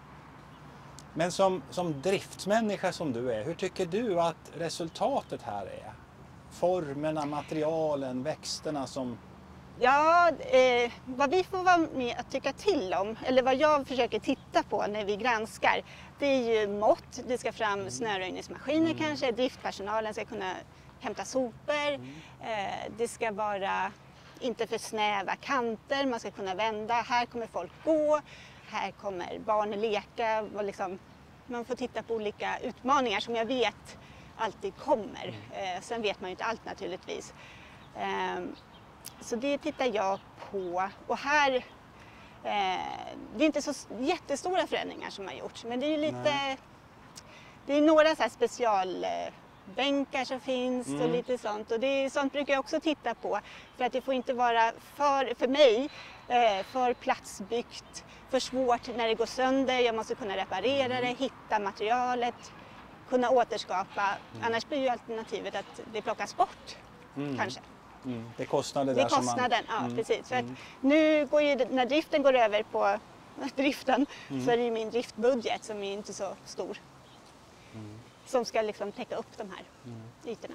Men som, som driftsmänniska som du är, hur tycker du att resultatet här är? Formerna, materialen, växterna som... Ja, eh, vad vi får vara med att tycka till om, eller vad jag försöker titta på när vi granskar, det är ju mått. Det ska fram snöröjningsmaskiner kanske, driftpersonalen ska kunna hämta sopor. Eh, det ska vara inte för snäva kanter, man ska kunna vända. Här kommer folk gå, här kommer barn leka. Och liksom, man får titta på olika utmaningar som jag vet alltid kommer. Eh, sen vet man ju inte allt naturligtvis. Eh, Så det tittar jag på. Och här, eh, det är inte så jättestora förändringar som har gjorts, men det är ju lite, Nej. det är några så här specialbänkar som finns Mm. och lite sånt. Och det är, sånt brukar jag också titta på, för att det får inte vara för, för mig, eh, för platsbyggt, för svårt när det går sönder. Jag måste kunna reparera det, hitta materialet, kunna återskapa. Annars blir ju alternativet att det plockas bort, Mm. kanske. Mm. Det är kostnader Det är där som man... kostnaden, ja Mm. precis. För att Mm. nu går ju, när driften går över på driften Mm. så är det ju min driftbudget som är inte så stor. Mm. Som ska liksom täcka upp de här ytorna.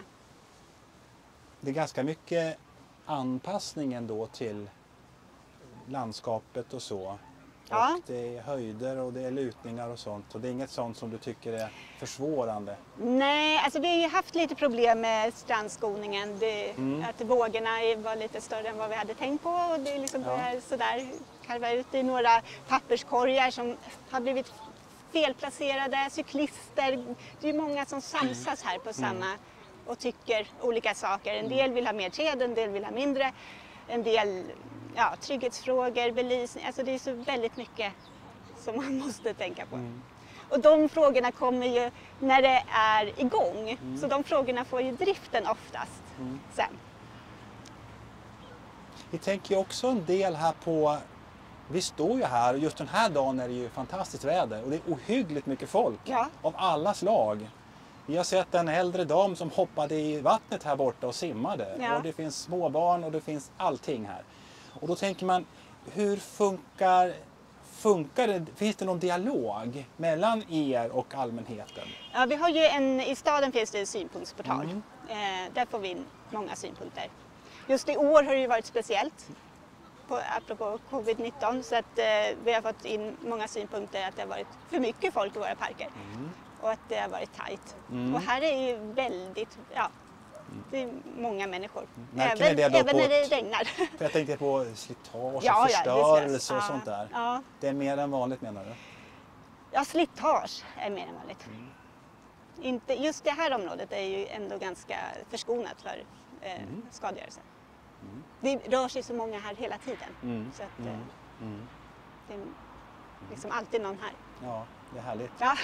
Det är ganska mycket anpassning ändå till landskapet och så. Ja. Och det är höjder och det är lutningar och sånt. Och det är inget sånt som du tycker är försvårande. Nej, alltså vi har ju haft lite problem med strandskoningen. Det, Mm. Att vågorna är- var lite större än vad vi hade tänkt på. Och det liksom Ja. börjar sådär karva ut i några papperskorgar som har blivit felplacerade. Cyklister, det är många som samsas här på samma och tycker olika saker. En del vill ha mer träd, en del vill ha mindre. En del ja, trygghetsfrågor, belysning. Alltså det är så väldigt mycket som man måste tänka på. Och de frågorna kommer ju när det är igång. Så de frågorna får ju driften oftast sen. Vi tänker ju också en del här på... Vi står ju här och just den här dagen är det ju fantastiskt väder och det är ohyggligt mycket folk Ja. av alla slag. Vi har sett en äldre dam som hoppade i vattnet här borta och simmade. Ja. Och det finns småbarn och det finns allting här. Och då tänker man, hur funkar, funkar det? Finns det någon dialog mellan er och allmänheten? Ja, vi har ju en, i staden finns det en synpunktsportal. Mm. Eh, där får vi in många synpunkter. Just i år har det ju varit speciellt, på, apropå covid nitton, så att eh, vi har fått in många synpunkter att det har varit för mycket folk i våra parker. Mm. Och att det har varit tajt. Mm. Och här är ju väldigt, ja, det är många människor. Märker Även, ni det då även på när det ett- regnar. För jag tänkte på slitage och Ja, ja, det förstörelse syns. och Ja, sånt där. Ja. Det är mer än vanligt menar du? Ja, slitage är mer än vanligt. Mm. Inte, just det här området är ju ändå ganska förskonat för eh, Mm. skadegörelse. Mm. Det rör sig så många här hela tiden. Mm. Så att, eh, Mm. Mm. det är liksom alltid någon här. Ja, det är härligt. Ja.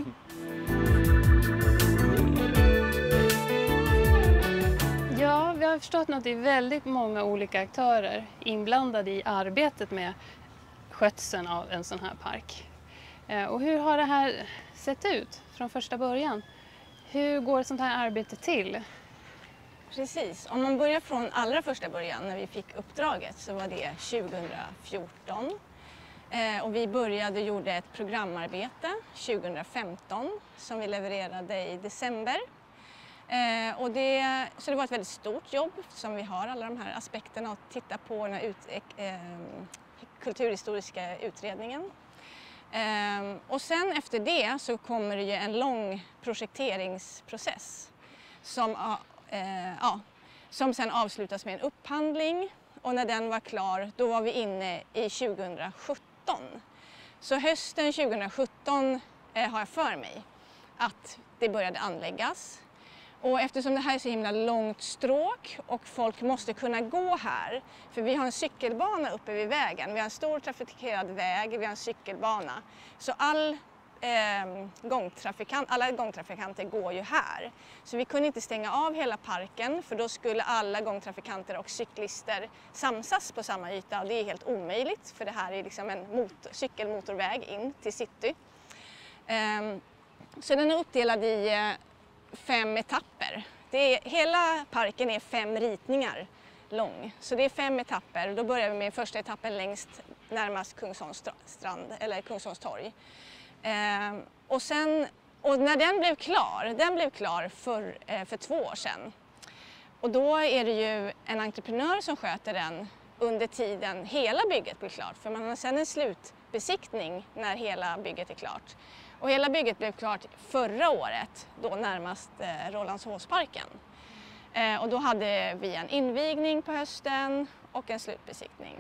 Ja, vi har förstått att det är väldigt många olika aktörer inblandade i arbetet med skötseln av en sån här park. Eh, Och hur har det här sett ut från första början? Hur går ett sånt här arbete till? Precis, om man börjar från allra första början när vi fick uppdraget så var det tjugohundrafjorton. Eh, och vi började och gjorde ett programarbete tjugohundrafemton som vi levererade i december. Eh, och det, så det var ett väldigt stort jobb som vi har alla de här aspekterna att titta på den här ut, eh, kulturhistoriska utredningen. Eh, och sen efter det så kommer det ju en lång projekteringsprocess som, eh, ja, som sen avslutas med en upphandling. Och när den var klar, då var vi inne i tjugohundrasjutton. Så hösten tjugohundrasjutton eh, har jag för mig att det började anläggas. Och eftersom det här är så himla långt stråk och folk måste kunna gå här, för vi har en cykelbana uppe vid vägen, vi har en stor trafikerad väg, vi har en cykelbana. Så all, eh, gångtrafikant, alla gångtrafikanter går ju här. Så vi kunde inte stänga av hela parken för då skulle alla gångtrafikanter och cyklister samsas på samma yta. Och det är helt omöjligt för det här är liksom en motor, cykelmotorväg in till city. Eh, så den är uppdelad i eh, fem etapper. Det är, hela parken är fem ritningar lång, så det är fem etapper. Då börjar vi med första etappen längst närmast Kungsholms strand eller Kungsholms torg. Eh, och, sen, och när den blev klar, den blev klar för, eh, för två år sedan. Och då är det ju en entreprenör som sköter den under tiden hela bygget blir klart. För man har sedan en slutbesiktning när hela bygget är klart. Och hela bygget blev klart förra året, då närmast eh, Rålambshovsparken. Eh, och då hade vi en invigning på hösten och en slutbesiktning.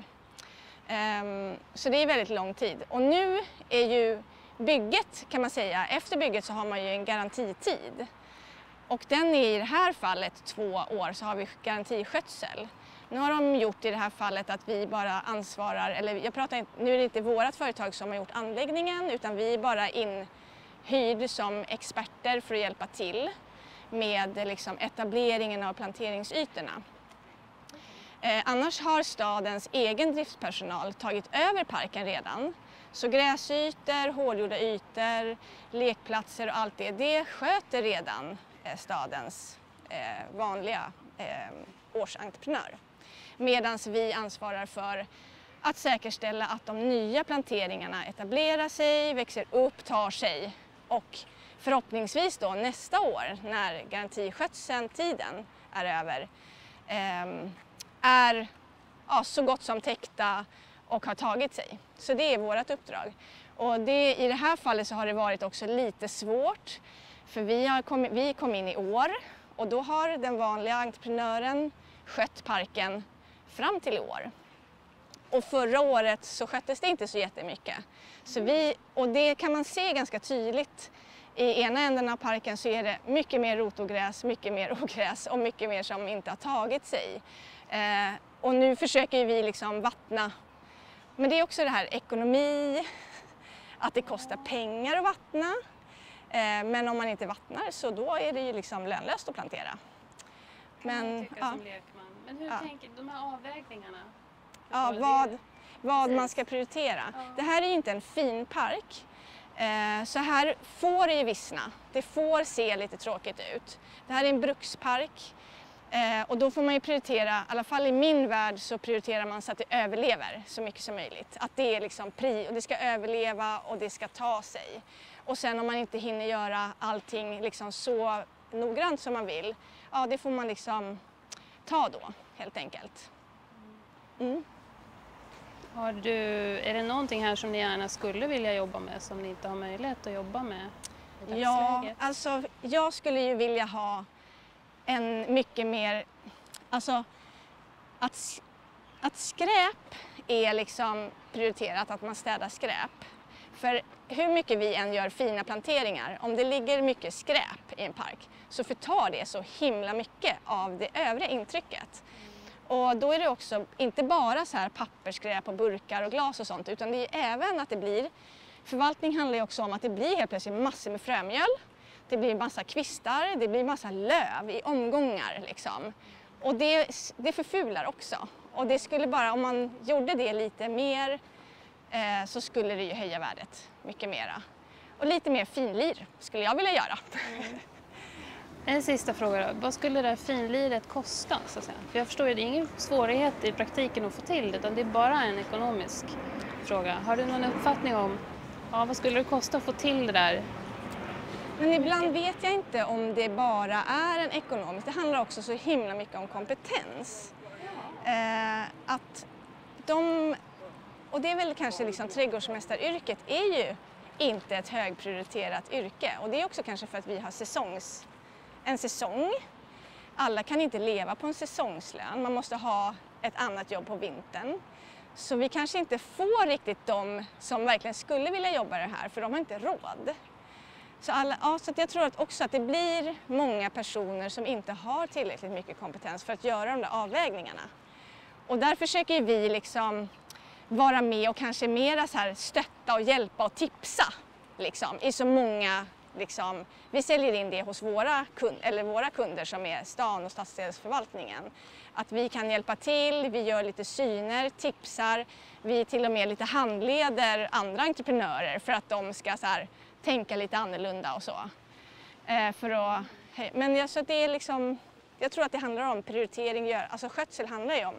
Eh, så det är väldigt lång tid. Och nu är ju bygget, kan man säga, efter bygget så har man ju en garantitid. Och den är i det här fallet två år, så har vi garantiskötsel. Nu har de gjort i det här fallet att vi bara ansvarar, eller jag pratar inte, nu är det inte vårt företag som har gjort anläggningen utan vi är bara inhyrd som experter för att hjälpa till med liksom etableringen av planteringsytorna. Eh, annars har stadens egen driftspersonal tagit över parken redan. Så gräsytor, hårdgjorda ytor, lekplatser och allt det, det sköter redan eh, stadens eh, vanliga eh, årsentreprenör. Medan vi ansvarar för att säkerställa att de nya planteringarna etablerar sig, växer upp, tar sig och förhoppningsvis då nästa år när garantiskötseln-tiden är över eh, är ja, så gott som täckta och har tagit sig. Så det är vårt uppdrag. Och det, i det här fallet så har det varit också lite svårt för vi, har kommit, vi kom in i år och då har den vanliga entreprenören skött parken fram till i år. Och förra året så sköttes det inte så jättemycket. Så vi, och det kan man se ganska tydligt. I ena änden av parken så är det mycket mer rotogräs, mycket mer ogräs och mycket mer som inte har tagit sig. Eh, och nu försöker vi liksom vattna. Men det är också det här ekonomi, att det kostar pengar att vattna. Eh, men om man inte vattnar så då är det ju liksom lönlöst att plantera. Men, ja. som lekman. Men hur Ja. tänker de här avvägningarna? Ja, Förstår vad, det? vad man Precis. ska prioritera. Ja. Det här är ju inte en fin park. Eh, så här får det ju vissna. Det får se lite tråkigt ut. Det här är en brukspark. Eh, och då får man ju prioritera, i alla fall i min värld så prioriterar man så att det överlever så mycket som möjligt. Att det är liksom pri och det ska överleva och det ska ta sig. Och sen om man inte hinner göra allting liksom så noggrant som man vill, ja det får man liksom ta då helt enkelt. Mm. Har du, är det någonting här som ni gärna skulle vilja jobba med som ni inte har möjlighet att jobba med i Ja, dagsläget? alltså jag skulle ju vilja ha en mycket mer, alltså att, att skräp är liksom prioriterat, att man städar skräp. För hur mycket vi än gör fina planteringar, om det ligger mycket skräp i en park så förtar det så himla mycket av det övriga intrycket. Och då är det också inte bara så här pappersskräp och burkar och glas och sånt, utan det är även att det blir, förvaltning handlar ju också om att det blir helt plötsligt massor med frömjöl. Det blir massa kvistar, det blir massa löv i omgångar liksom. Och det, det förfular också. Och det skulle bara, om man gjorde det lite mer eh, så skulle det ju höja värdet mycket mera. Och lite mer finlir skulle jag vilja göra. Mm. En sista fråga då. Vad skulle det här finliret kosta? Så att säga? För jag förstår ju, det är ingen svårighet i praktiken att få till det, utan det är bara en ekonomisk fråga. Har du någon uppfattning om ja, vad skulle det kosta att få till det där? Men ibland vet jag inte om det bara är en ekonomisk. Det handlar också så himla mycket om kompetens. Eh, att de, och det är väl kanske liksom trädgårdsmästaryrket är ju inte ett högprioriterat yrke. Och det är också kanske för att vi har säsongs, en säsong. Alla kan inte leva på en säsongslön. Man måste ha ett annat jobb på vintern. Så vi kanske inte får riktigt de som verkligen skulle vilja jobba det här, för de har inte råd. Så, alla, ja, så att jag tror att också att det blir många personer som inte har tillräckligt mycket kompetens för att göra de där avvägningarna. Och där försöker vi liksom vara med och kanske mera så här stötta och hjälpa och tipsa liksom, i så många. Liksom, vi säljer in det hos våra, kund, eller våra kunder som är stan och stadsdelsförvaltningen. Att vi kan hjälpa till, vi gör lite syner, tipsar, vi till och med lite handleder andra entreprenörer för att de ska så här, tänka lite annorlunda och så. Eh, för att, men jag, så det är liksom, jag tror att det handlar om prioritering, alltså skötsel handlar ju om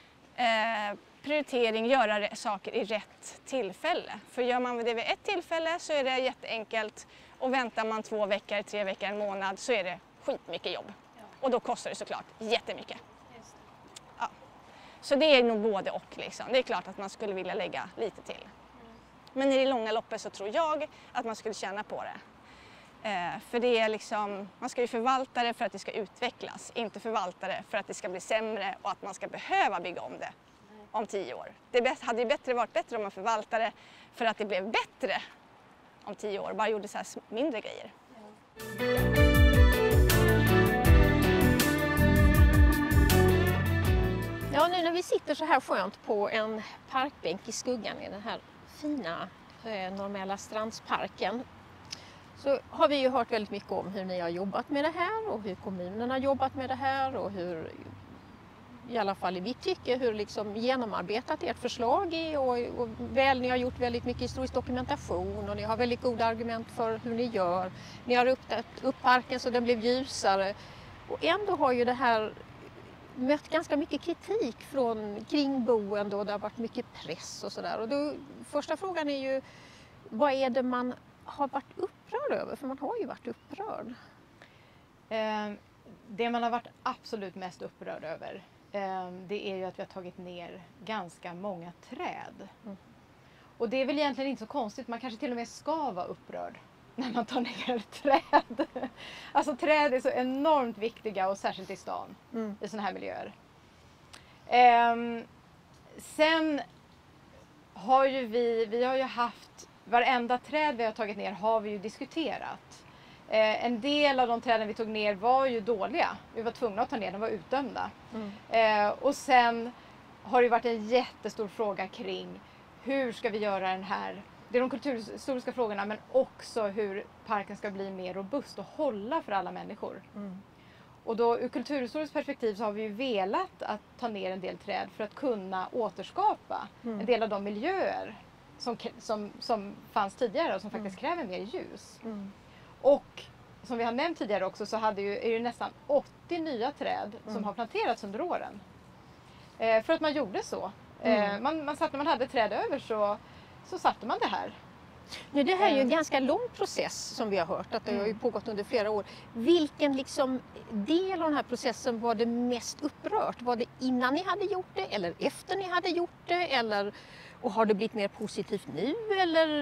eh, prioritering, göra saker i rätt tillfälle. För gör man det vid ett tillfälle så är det jätteenkelt, och väntar man två veckor, tre veckor, en månad så är det skitmycket jobb. Ja. Och då kostar det såklart jättemycket. Just det. Ja. Så det är nog både och liksom. Det är klart att man skulle vilja lägga lite till. Mm. Men i det långa loppet så tror jag att man skulle tjäna på det. Eh, för det är liksom, man ska ju förvalta det för att det ska utvecklas, inte förvalta det för att det ska bli sämre och att man ska behöva bygga om det om tio år. Det hade ju bättre varit bättre om man förvaltade det för att det blev bättre om tio år, bara gjorde så här mindre grejer. Ja, nu när vi sitter så här skönt på en parkbänk i skuggan i den här fina eh, Norr-Mälarstrandsparken, så har vi ju hört väldigt mycket om hur ni har jobbat med det här och hur kommunen har jobbat med det här och hur, i alla fall i mitt tycke, hur liksom genomarbetat ert förslag är och, och väl, ni har gjort väldigt mycket historisk dokumentation och ni har väldigt goda argument för hur ni gör. Ni har uppdaterat upp parken så den blev ljusare, och ändå har ju det här mött ganska mycket kritik från kringboende och det har varit mycket press och sådär. Och då, första frågan är ju, vad är det man har varit upprörd över? För man har ju varit upprörd. Eh, det man har varit absolut mest upprörd över, eh, det är ju att vi har tagit ner ganska många träd. Mm. Och det är väl egentligen inte så konstigt, man kanske till och med ska vara upprörd när man tar ner träd. Alltså träd är så enormt viktiga, och särskilt i stan, mm. i sådana här miljöer. Eh, sen har ju vi, vi har ju haft, varenda träd vi har tagit ner har vi ju diskuterat. Eh, en del av de träden vi tog ner var ju dåliga. Vi var tvungna att ta ner, de var utdömda. Mm. Eh, och sen har det varit en jättestor fråga kring hur ska vi göra den här, det är de kulturhistoriska frågorna, men också hur parken ska bli mer robust och hålla för alla människor. Mm. Och då ur kulturhistoriskt perspektiv så har vi ju velat att ta ner en del träd för att kunna återskapa mm. en del av de miljöer som, som, som fanns tidigare och som faktiskt Mm. kräver mer ljus. Mm. Och som vi har nämnt tidigare också så hade ju, är det nästan åttio nya träd som Mm. har planterats under åren. Eh, för att man gjorde så. Mm. Eh, man, man satt, när man hade träd över så, så satte man det här. Nu, det här är ju en Mm. ganska lång process som vi har hört, att det har ju Mm. pågått under flera år. Vilken liksom del av den här processen var det mest upprört? Var det innan ni hade gjort det eller efter ni hade gjort det? Eller, och har det blivit mer positivt nu? Eller?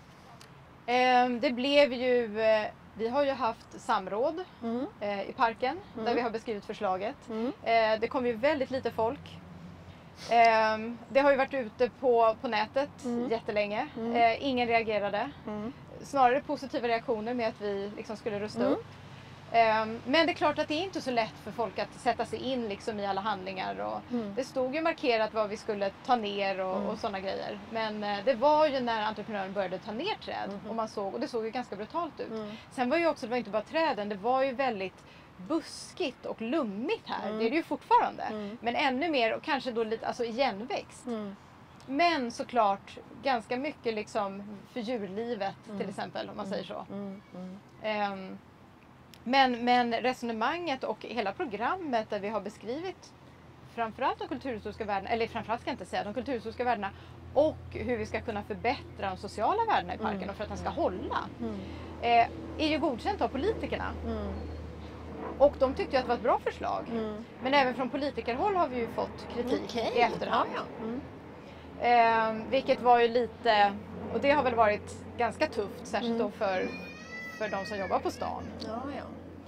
Eh, det blev ju, eh, vi har ju haft samråd Mm. eh, i parken där Mm. vi har beskrivit förslaget. Mm. Eh, det kom ju väldigt lite folk. Eh, det har ju varit ute på, på nätet Mm. jättelänge. Mm. Eh, ingen reagerade. Mm. Snarare positiva reaktioner med att vi liksom skulle rusta Mm. upp. Ehm, Men det är klart att det är inte så lätt för folk att sätta sig in liksom i alla handlingar. Och Mm. det stod ju markerat vad vi skulle ta ner och, Mm. och sådana grejer. Men eh, det var ju när entreprenören började ta ner träd Mhm. och man såg, och det såg ju ganska brutalt ut. Mm. Sen var ju också, det var inte bara träden, det var ju väldigt buskigt och lummigt här. Mm. Det är det ju fortfarande. Mm. Men ännu mer och kanske då lite alltså igenväxt. Mm. Men såklart ganska mycket liksom för djurlivet Mm. till exempel om man säger så. Mm. Mm. Ehm, men, men resonemanget och hela programmet där vi har beskrivit framförallt de kulturhistoriska värdena, eller framförallt ska jag inte säga de kulturhistoriska värdena och hur vi ska kunna förbättra de sociala värdena i parken Mm. och för att den ska hålla, Mm. eh, är ju godkänt av politikerna. Mm. Och de tyckte ju att det var ett bra förslag. Mm. Men även från politikerhåll har vi ju fått kritik Okej. i efterhand. Ja, ja. Mm. Ehm, vilket var ju lite, och det har väl varit ganska tufft, särskilt Mm. då för, för de som jobbar på stan. Ja, ja.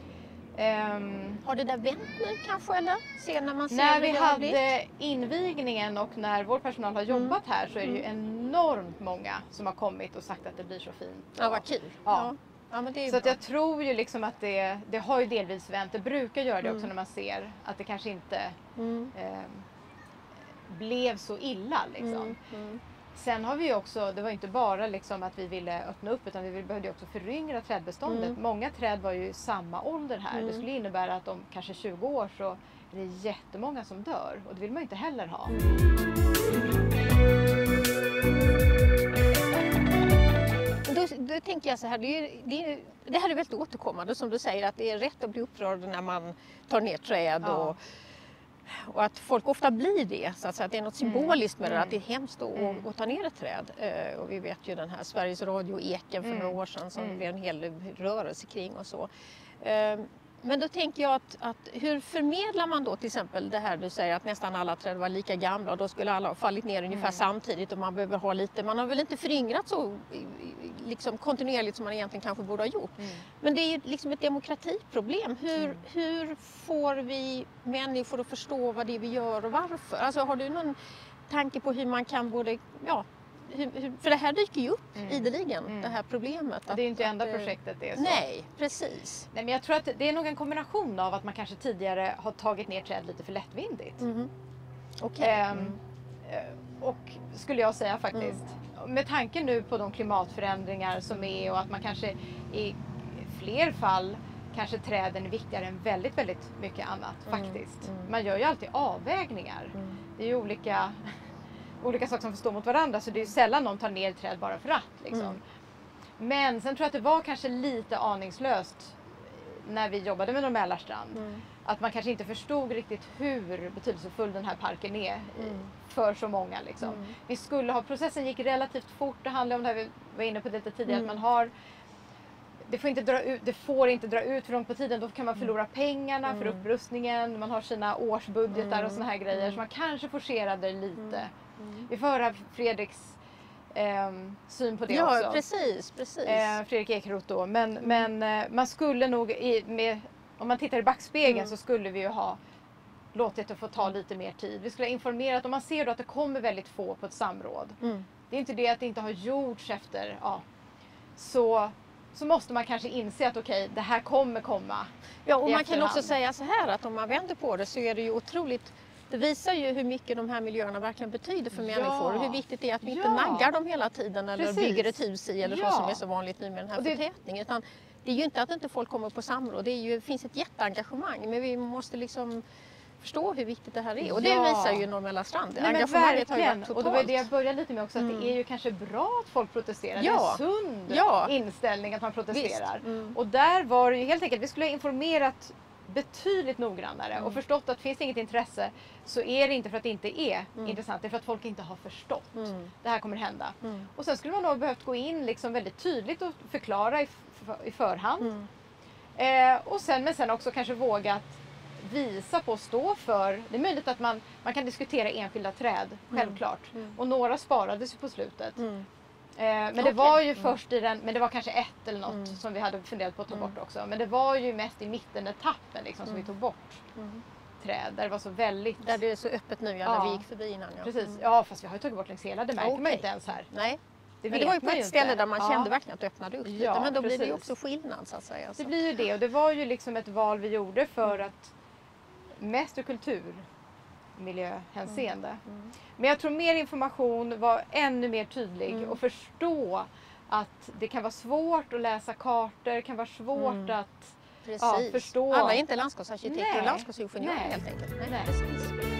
Ehm, Har det där vänt nu kanske eller? Se när man ser när hur vi det har blivit? hade invigningen och när vår personal har jobbat Mm. här så är det ju enormt många som har kommit och sagt att det blir så fint. Ja, vad kul. Ja. Ja, men det är ju Så att bra. jag tror ju liksom att det, det har ju delvis vänt. Det brukar göra det också Mm. när man ser att det kanske inte Mm. ehm, blev så illa liksom. Mm. Mm. Sen har vi ju också, det var inte bara liksom att vi ville öppna upp utan vi behövde också föryngra trädbeståndet. Mm. Många träd var ju i samma ålder här. Mm. Det skulle innebära att om kanske tjugo år så är det jättemånga som dör och det vill man ju inte heller ha. Då, då tänker jag så här, det, är, det, är, det här är väldigt återkommande som du säger att det är rätt att bli upprörd när man tar ner träd Ja. och, och att folk ofta blir det, så att, säga, att det är något Mm. symboliskt med det, Mm. att det är hemskt att, Mm. att ta ner ett träd. Eh, och vi vet ju den här Sveriges Radio-eken för Mm. några år sedan som det Mm. blev en hel rörelse kring och så. Eh, Men då tänker jag att, att hur förmedlar man då till exempel det här du säger att nästan alla träd var lika gamla och då skulle alla ha fallit ner ungefär Mm. samtidigt och man behöver ha lite, man har väl inte föryngrat så i- i- liksom kontinuerligt som man egentligen kanske borde ha gjort. Mm. Men det är ju liksom ett demokratiproblem. Hur, Mm. hur får vi människor att förstå vad det är vi gör och varför? Alltså har du någon tanke på hur man kan både, ja, hur, hur, för det här dyker ju upp Mm. ideligen, Mm. det här problemet. Det är ju inte att- enda att, eh, projektet det är så. Nej, precis. Nej, men jag tror att det är nog en kombination av att man kanske tidigare har tagit ner träd lite för lättvindigt. Mhm. Okej. Ehm, Mm. eh, och skulle jag säga faktiskt. Med tanke nu på de klimatförändringar som är och att man kanske i fler fall kanske träden är viktigare än väldigt, väldigt mycket annat Mm, faktiskt. mm. Man gör ju alltid avvägningar. Mm. Det är ju olika, olika saker som får stå mot varandra så det är ju sällan någon tar ner träd bara för att. Liksom. Mm. Men sen tror jag att det var kanske lite aningslöst när vi jobbade med Mälarstrand. Mm. Att man kanske inte förstod riktigt hur betydelsefull den här parken är Mm. för så många. Liksom. Mm. Vi skulle ha, processen gick relativt fort. Det handlar om det här vi var inne på lite tidigare. Mm. Att man har, det, får inte dra ut, det får inte dra ut för långt på tiden. Då kan man förlora pengarna för Mm. upprustningen. Man har sina årsbudgetar Mm. och såna här grejer. Mm. Så man kanske forcerar det lite. Mm. Vi får höra Fredriks ehm, syn på det Ja, också. precis, precis. Eh, Fredrik Ekeroth då. Men, men eh, man skulle nog, i, med, om man tittar i backspegeln Mm. så skulle vi ju ha låtit det få ta lite mer tid. Vi skulle ha informerat, om man ser då att det kommer väldigt få på ett samråd. Mm. Det är inte det att det inte har gjorts efter, ja, så, så måste man kanske inse att okej, det här kommer komma. Ja, och i man kan också efterhand. säga så här att om man vänder på det så är det ju otroligt, det visar ju hur mycket de här miljöerna verkligen betyder för Ja. människor och hur viktigt det är att vi inte Ja. naggar dem hela tiden eller Precis. bygger ett hus i eller Ja. så som är så vanligt nu med den här Och det- förtätningen. Utan det är ju inte att inte folk kommer på samråd, det är ju, finns ett jätteengagemang men vi måste liksom förstå hur viktigt det här är. Och det Ja. visar ju Norrmälla strand. Nej, men Engagemanget har ju verkligen. varit Och det var ju det jag totalt. började lite med också, att Mm. det är ju kanske bra att folk protesterar. Ja. Det är en sund Ja. inställning att man protesterar. Visst. Mm. Och där var det ju helt enkelt, vi skulle ha informerat betydligt noggrannare Mm. och förstått att finns det inget intresse så är det inte för att det inte är Mm. intressant, det är för att folk inte har förstått. Mm. Det här kommer hända. Mm. Och sen skulle man nog behövt gå in liksom väldigt tydligt och förklara i, f- i förhand. Mm. Eh, och sen, men sen också kanske vågat visa på och stå för. Det är möjligt att man, man kan diskutera enskilda träd, självklart. Mm. Och några sparades ju på slutet. Mm. Eh, men det Okej. var ju Mm. först i den, men det var kanske ett eller något Mm. som vi hade funderat på att ta Mm. bort också. Men det var ju mest i mittenetappen liksom, som Mm. vi tog bort Mm. träd. Där det var så väldigt... Där det är så öppet nu, ja, Ja. när vi gick förbi innan. Ja. Precis, Mm. ja fast vi har ju tagit bort längs hela, det märker man ju Okej. inte ens här. Nej, Det men det var ju vet på man ett inte. ställe där man Ja. kände verkligen att det öppnade upp lite. Ja, Men då blir det ju precis. också skillnad så att säga. Så. Det blir ju det och det var ju liksom ett val vi gjorde för att mest ur kulturmiljöhänseende. Mm. Men jag tror mer information var ännu mer tydlig Mm. och förstå att det kan vara svårt att läsa kartor, det kan vara svårt Mm. att Precis. ja, förstå. Alla är inte landskapsarkitekter Nej. och landskapsingenjörer Nej. helt enkelt. Nej, Nej. Precis.